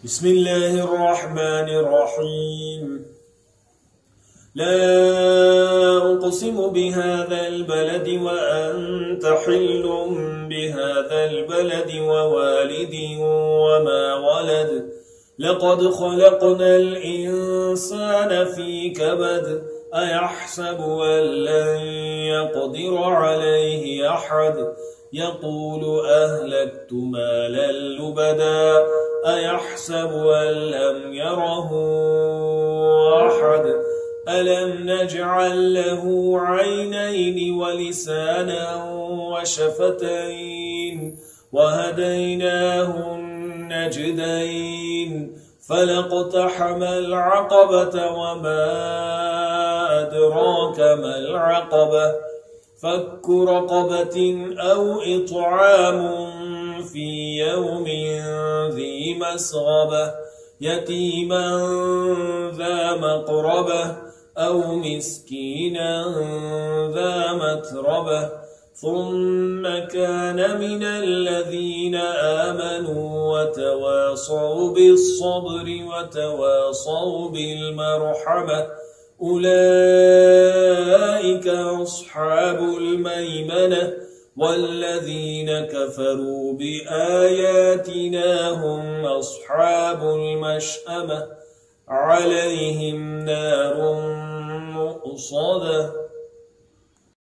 بسم الله الرحمن الرحيم. لا أقسم بهذا البلد وأنت حل بهذا البلد ووالد وما ولد لقد خلقنا الإنسان في كبد أيحسب أن لن يقدر عليه أحد يقول أهلكت مالا لبدا أيحسب أن لم يره أحد ألم نجعل له عينين ولسانا وشفتين وهديناه النجدين فلاقتحم العقبة وما أدراك ما العقبة فك رقبة أو إطعام في يوم ذي مسغبة يتيما ذا مقربة أو مسكينا ذا متربة ثم كان من الذين آمنوا وتواصوا بالصبر وتواصوا بالمرحمة أولئك أصحاب الميمنة والذين كفروا بآياتنا هم أصحاب المشأمة عليهم نار مؤصدة.